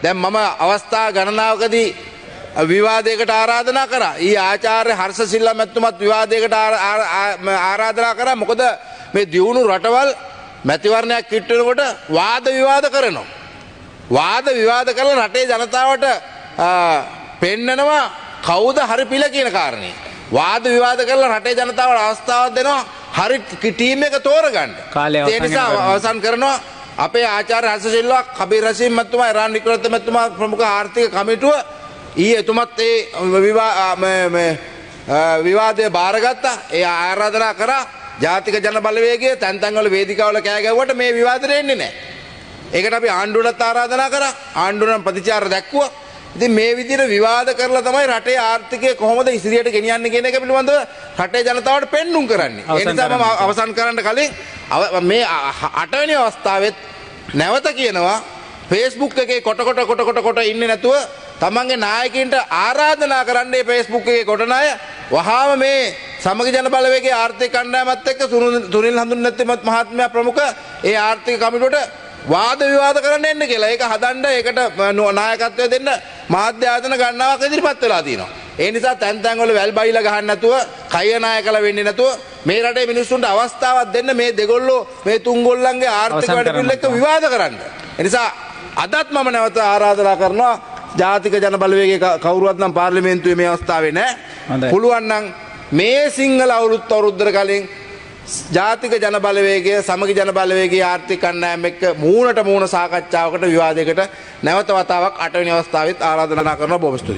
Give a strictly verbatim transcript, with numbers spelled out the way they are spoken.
දැන් මම අවස්ථා ගණනාවකදී විවාදයකට ආරාධනා කරා. ඊ ආචාර්ය හර්ෂ සිල්වා මැතිතුමත් විවාදයකට ආරාධනා කරා. මොකද මේ දියුණු රටවල් මැතිවරණයක් කිට් වෙනකොට වාද විවාද කරනවා. වාද විවාද කරලා රටේ ජනතාවට පෙන්නනවා කවුද හරි පිළ කියන කාරණේ. වාද විවාද කරලා රටේ ජනතාවට අවස්ථාවක් දෙනවා හරි ටීම් එක තෝරගන්න. ඒ නිසා අවසන් කරනවා අපේ ආචාර්ය හර්ෂ සිල්වා, කබීර් රෂීද් මැතිතුමා, ඉරාන් වික්‍රමරත්න මැතිතුමා ප්‍රමුඛ ආර්ථික කමිටුව ඊයේ එතුමත් ඒ විවාදය බාරගත්තා. ඒ ආරාධනා කරා ජාතික ජන බලවේගය තැන් තැන් වල වේදිකාවල කෑ ගැව්වට මේ විවාදෙට එන්නේ නැහැ. ඒකට අපි ආණ්ඩුවටත් ආරාධනා කරා. ආණ්ඩුවෙන් ප්‍රතිචාර දැක්වුවා. ඉතින් මේ විදිහට විවාද කරලා තමයි රටේ ආර්ථිකය කොහොමද ඉදිරියට ගෙනියන්නේ කියන එක පිළිබඳව රටේ ජනතාවට පෙන්눔 කරන්නේ. ඒ නිසා මම අවසන් කරන්න කලින් මේ අටවෙනි අවස්ථාවෙත් නැවත කියනවා Facebook එකේ කොට කොට කොට කොට කොට ඉන්නේ නැතුව තමන්ගේ නායකයින්ට ආරාධනා කරන්නේ Facebook එකේ කොටන අය වහාම මේ සමගි ජන බලවේගයේ ආර්ථික කණ්ඩායමත් එක්ක සුනිල් හඳුන්වන්නේ මහත්මයා ප්‍රමුඛ ඒ ආර්ථික කමිටුවට වාද විවාද කරන්න එන්න කියලා. ඒක හදන්න ඒකට නායකත්වය දෙන්න මාධ්‍ය ආයතන ගණනාවක් ඉදිරිපත් වෙලා තියෙනවා. ඒ නිසා තැන් තැන් වල වැල් බයිලා ගහන්න නැතුව, කය නායකලා වෙන්නේ නැතුව මේ රටේ මිනිස්සුන්ට අවස්ථාවක් දෙන්න මේ දෙගොල්ලෝ මේ තුන්ගොල්ලන්ගේ ආර්ථික වැඩපිළිවෙල එක්ක විවාද කරන්න. ඒ නිසා අදත් මම නැවත ආරාධනා කරනවා ජාතික ජන බලවේගයේ කවුරුවත් නම් පාර්ලිමේන්තුවේ මේ අවස්ථාවේ නැහැ. පුළුවන් නම් මේ සිංහල අවුරුද්ද අවුරුද්දට කලින් ජාතික ජන බලවේගය සමගි ජන බලවේගයේ ආර්ථික කණ්ඩායම එක්ක මූණට මූණ සාකච්ඡාවකට විවාදයකට නැවත වතාවක් අටවෙනි අවස්ථාවෙත් ආරාධනා කරනවා. බොහොම ස්තුතියි.